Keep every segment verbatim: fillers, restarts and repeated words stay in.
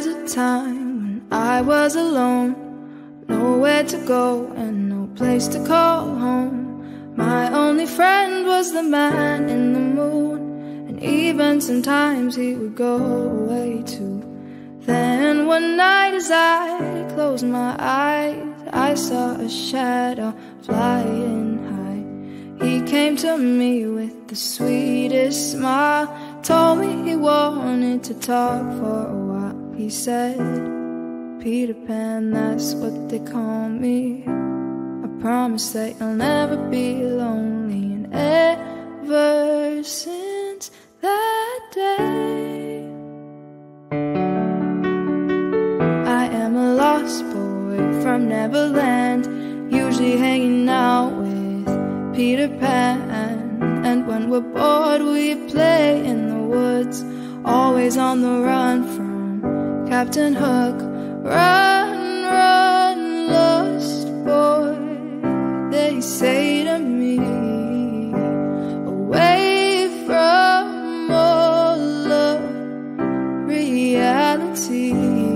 was a time when I was alone, nowhere to go and no place to call home. My only friend was the man in the moon, and even sometimes he would go away too. Then one night as I closed my eyes, I saw a shadow flying high. He came to me with the sweetest smile, told me he wanted to talk for a while. He said, Peter Pan, that's what they call me. I promise that you'll never be lonely. And ever since that day, I am a lost boy from Neverland, usually hanging out with Peter Pan. And when we're bored we play in the woods, always on the run from Captain Hook. Run, run, lost boy, they say to me, away from all of reality.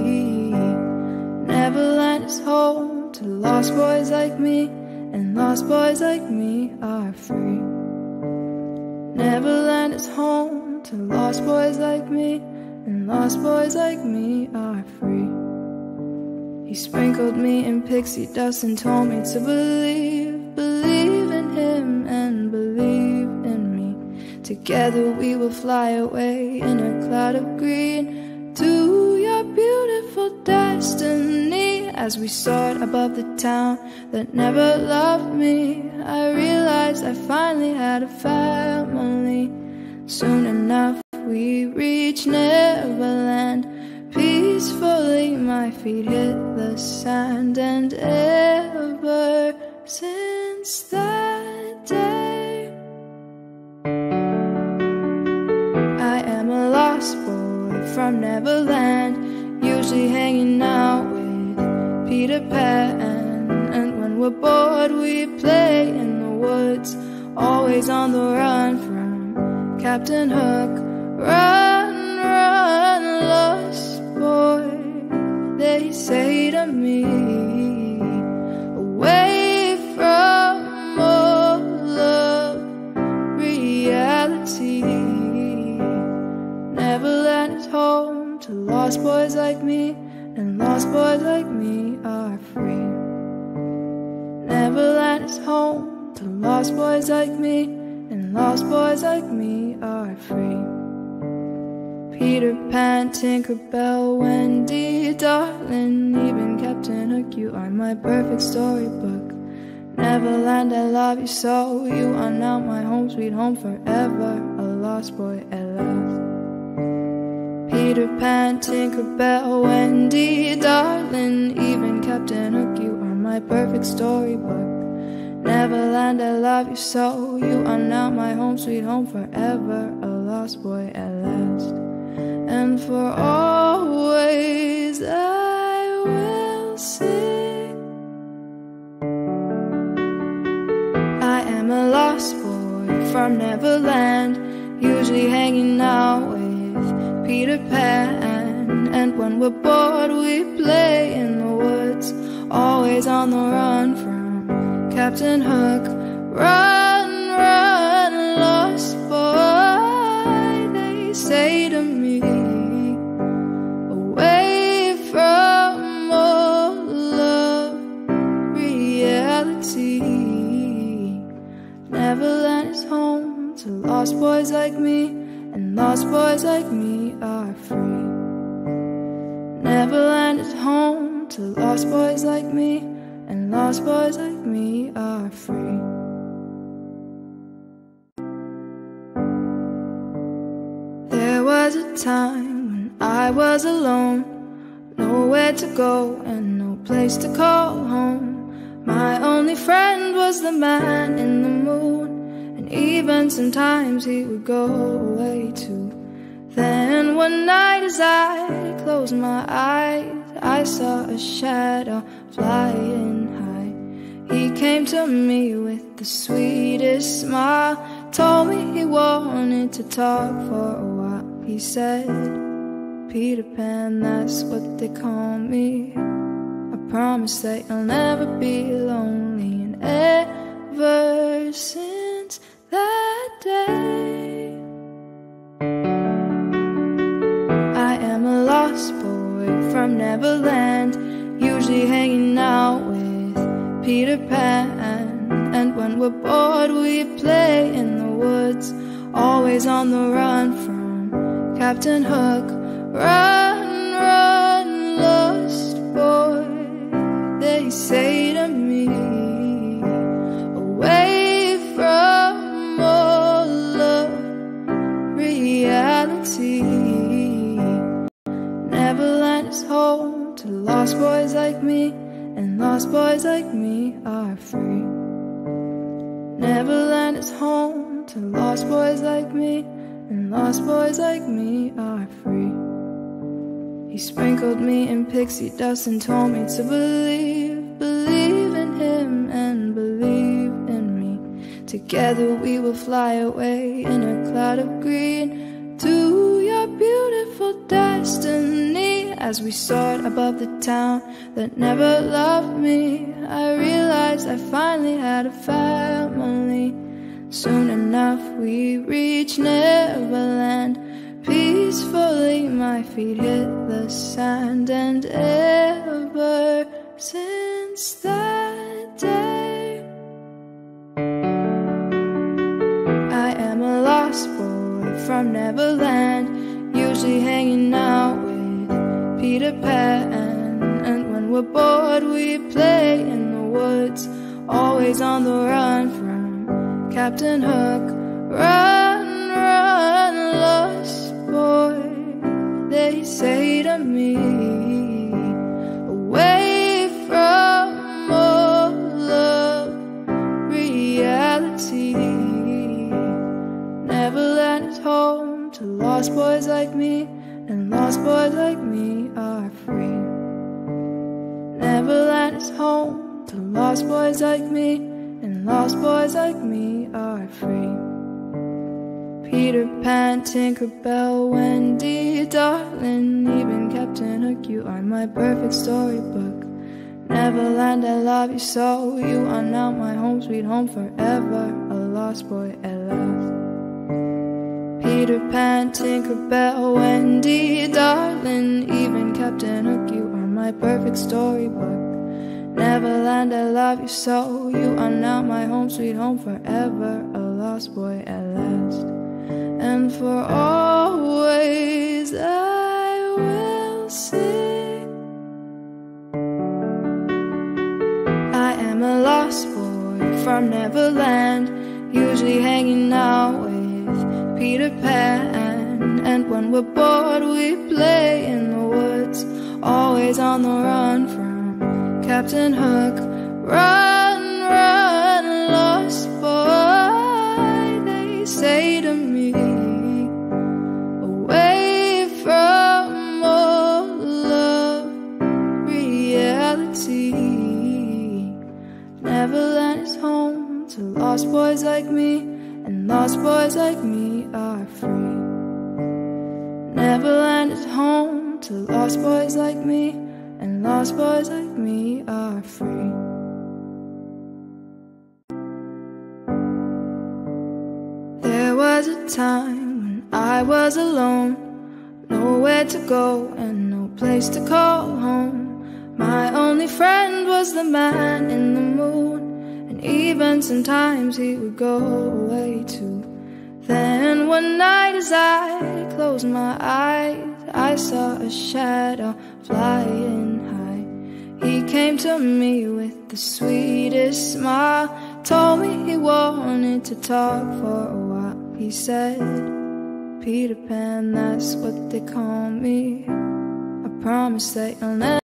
Neverland is home to lost boys like me, and lost boys like me are free. Neverland is home to lost boys like me, and lost boys like me are free. He sprinkled me in pixie dust and told me to believe, believe in him and believe in me. Together we will fly away in a cloud of green to your beautiful destiny. As we soared above the town that never loved me, I realized I finally had a family. Soon enough we reached Neverland. Peacefully my feet hit the sand, and ever since that day, I am a lost boy from Neverland, usually hanging out with Peter Pan. And when we're bored we play in the woods, always on the run from Captain Hook. Run, run, lost boy, they say to me, away from all of reality. Neverland is home to lost boys like me, and lost boys like me are free. Neverland is home to lost boys like me, and lost boys like me are free. Peter Pan, Tinkerbell, Wendy, darling, even Captain Hook, you are my perfect storybook. Neverland, I love you so, you are now my home, sweet home forever, a lost boy at last. Peter Pan, Tinkerbell, Wendy, darling, even Captain Hook, you are my perfect storybook. Neverland, I love you so, you are now my home, sweet home forever, a lost boy at last. And for always I will sing, I am a lost boy from Neverland, usually hanging out with Peter Pan. And when we're bored we play in the woods, always on the run from Captain Hook. Run, run, lost boy, they say to me, away from all of reality. Neverland is home to lost boys like me, and lost boys like me are free. Neverland is home to lost boys like me, and lost boys like me are free. There was a time when I was alone, nowhere to go and no place to call home. My only friend was the man in the moon, and even sometimes he would go away too. Then one night as I closed my eyes, I saw a shadow flying high. He came to me with the sweetest smile, told me he wanted to talk for a while. He said, Peter Pan, that's what they call me. I promise that you'll never be lonely. And ever since that day, I am a lost boy from Neverland, usually hanging out with Peter Pan. And when we're bored we play in the woods, always on the run from Captain Hook. Run, run, lost boy, they say to me, away from all of reality. Neverland is home to lost boys like me, and lost boys like me are free. Neverland is home to lost boys like me, and lost boys like me are free. He sprinkled me in pixie dust and told me to believe, believe in him and believe in me. Together we will fly away in a cloud of green to your beautiful destiny. As we soared above the town that never loved me, I realized I finally had a family. Soon enough we reached Neverland. Peacefully my feet hit the sand, and ever since that day, I am a lost boy from Neverland, usually hanging out with Peter Pan. And when we're bored we play in the woods, always on the run from Captain Hook. Run, run, lost boy, they say to me, away from all of reality. Neverland is home to lost boys like me, and lost boys like me are free. Neverland is home to lost boys like me, and lost boys like me are free. Peter Pan, Tinkerbell, Wendy, darling, even Captain Hook, you are my perfect storybook. Neverland, I love you so, you are now my home, sweet home forever, a lost boy at last. Peter Pan, Tinkerbell, Wendy, darling, even Captain Hook, you are my perfect storybook. Neverland, I love you so, you are now my home, sweet home forever, a lost boy at last. And for always I will sing. I am a lost boy from Neverland, usually hanging out with Peter Pan. And when we're bored we play in the woods, always on the run from Captain Hook. Run, run, lost boy, they say to me, away from all of reality. Neverland is home to lost boys like me, and lost boys like me are free. Neverland is home to lost boys like me, and lost boys like me are free. There was a time when I was alone, nowhere to go and no place to call home. My only friend was the man in the moon, and even sometimes he would go away too. Then one night as I closed my eyes, I saw a shadow flying high. He came to me with the sweetest smile, told me he wanted to talk for a while. He said, Peter Pan, that's what they call me. I promise that you'll never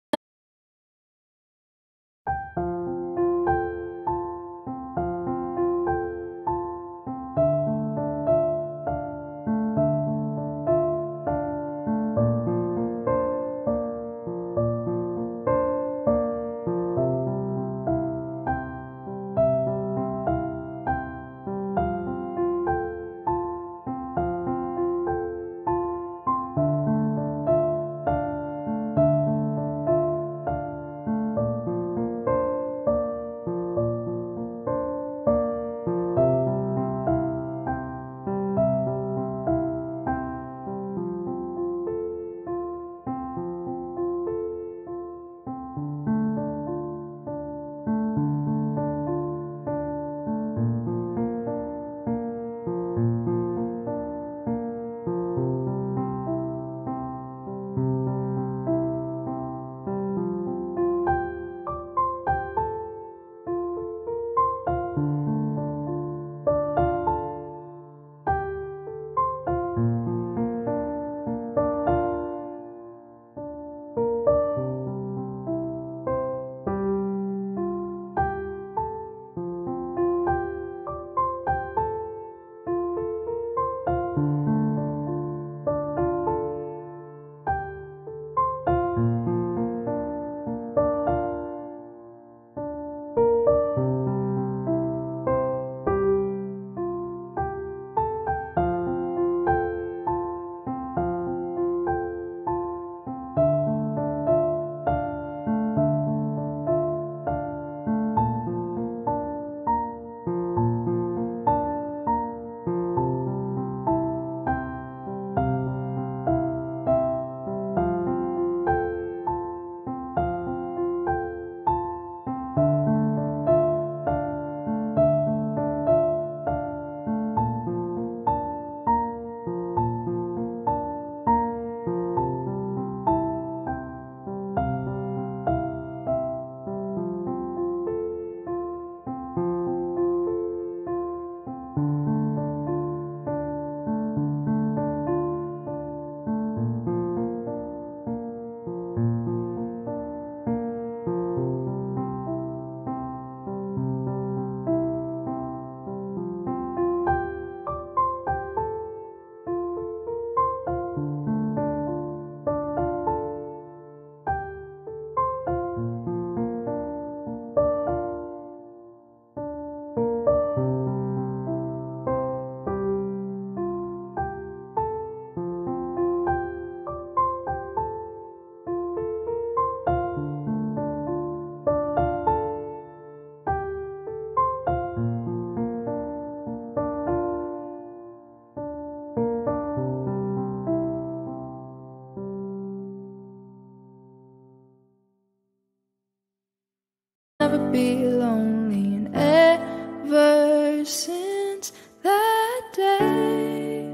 never be lonely. And ever since that day,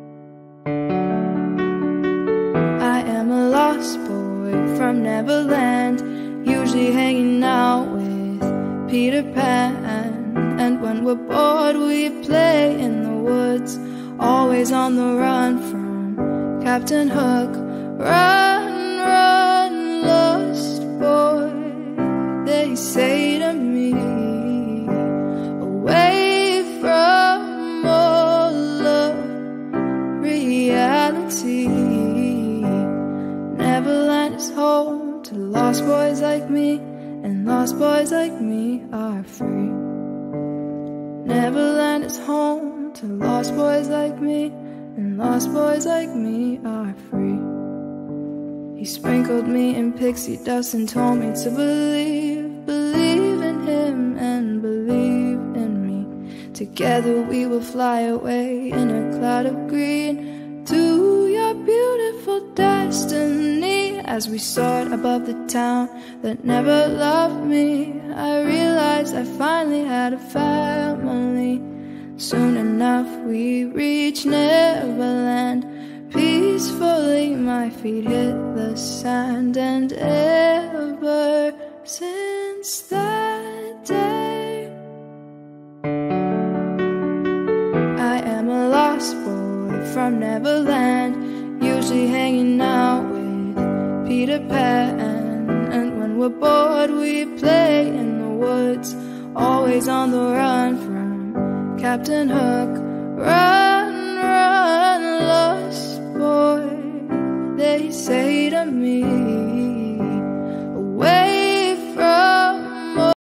I am a lost boy from Neverland, usually hanging out with Peter Pan. And when we're bored we play in the woods, always on the run from Captain Hook. Run, run, lost boy, they say to me, away from all of reality. Neverland is home to lost boys like me, and lost boys like me are free. Neverland is home to lost boys like me, and lost boys like me are free. He sprinkled me in pixie dust and told me to believe, believe in him and believe in me. Together we will fly away in a cloud of green to your beautiful destiny. As we soared above the town that never loved me, I realized I finally had a family. Soon enough we reached Neverland. Peacefully my feet hit the sand, and ever since that day, I am a lost boy from Neverland, usually hanging out with Peter Pan. And when we're bored we play in the woods, always on the run from Captain Hook. Run, run, lost boy, they say to me, away from all.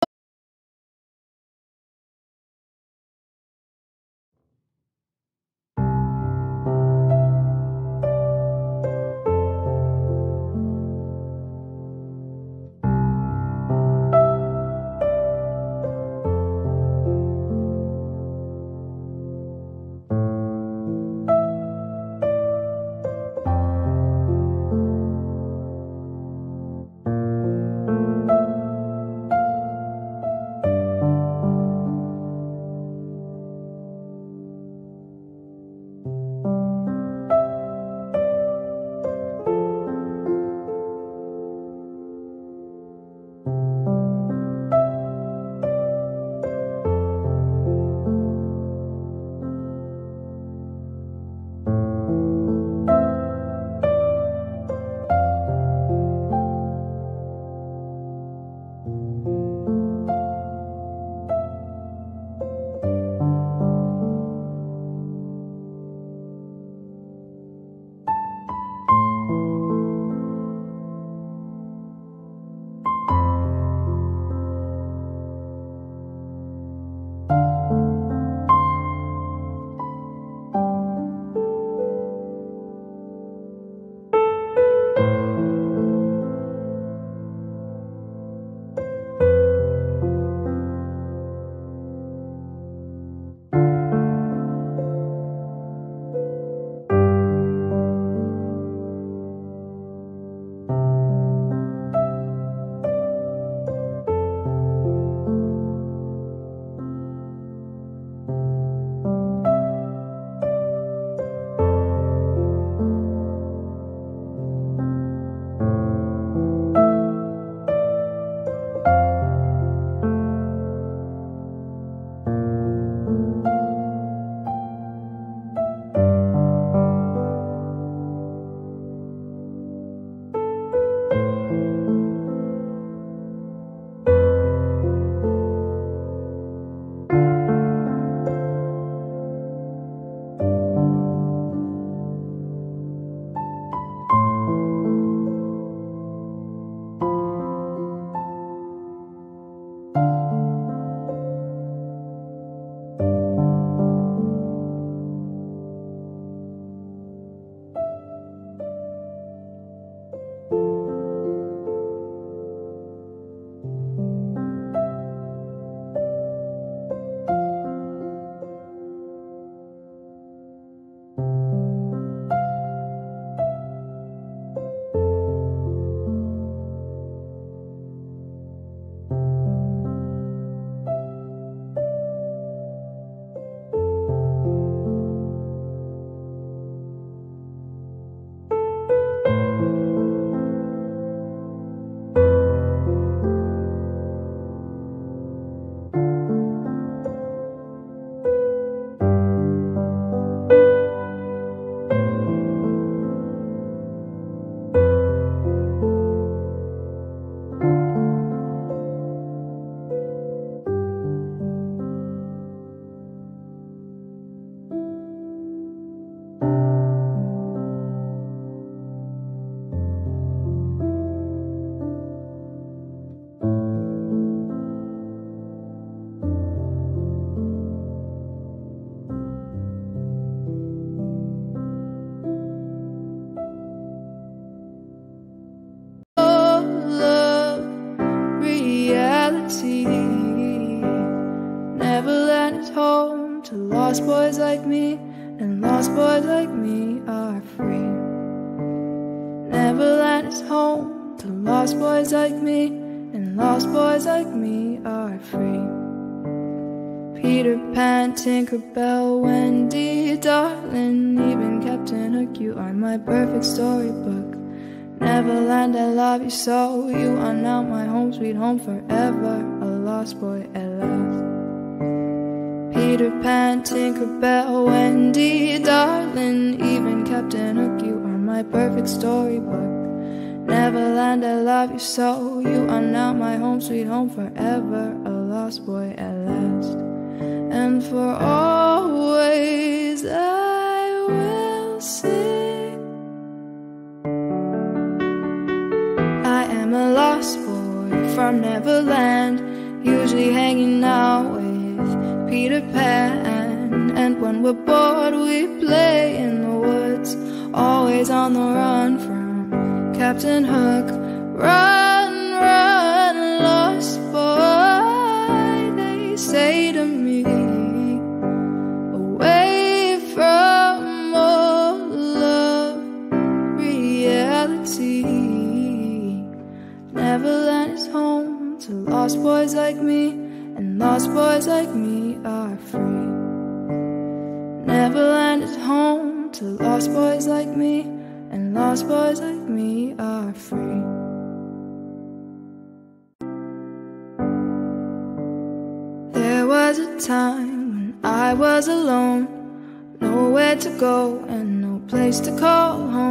lost boys like me, and lost boys like me are free. Neverland is home to lost boys like me, and lost boys like me are free. Peter Pan, Tinkerbell, Wendy, darling, even Captain Hook, you are my perfect storybook. Neverland, I love you so, you are now my home, sweet home forever, a lost boy at last. Peter Pan, Tinkerbell, Wendy, darling, even Captain Hook, you are my perfect storybook. Neverland, I love you so, you are now my home, sweet home forever, a lost boy at last. And for always I will sing, I am a lost boy from Neverland, usually hanging out with Peter Pan. And when we're bored we play in the woods, always on the run from Captain Hook. Run, run, lost boy, they say to me, away from all of reality. Neverland is home to lost boys like me, and lost boys like me are free. Neverland is home to lost boys like me, and lost boys like me are free. There was a time when I was alone, nowhere to go and no place to call home.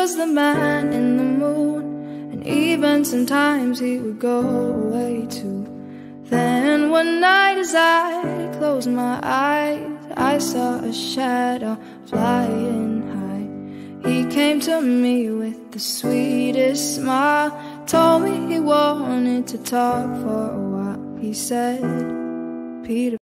was the man in the moon, and even sometimes he would go away too. Then one night as I closed my eyes, I saw a shadow flying high. He came to me with the sweetest smile, told me he wanted to talk for a while. He said, Peter,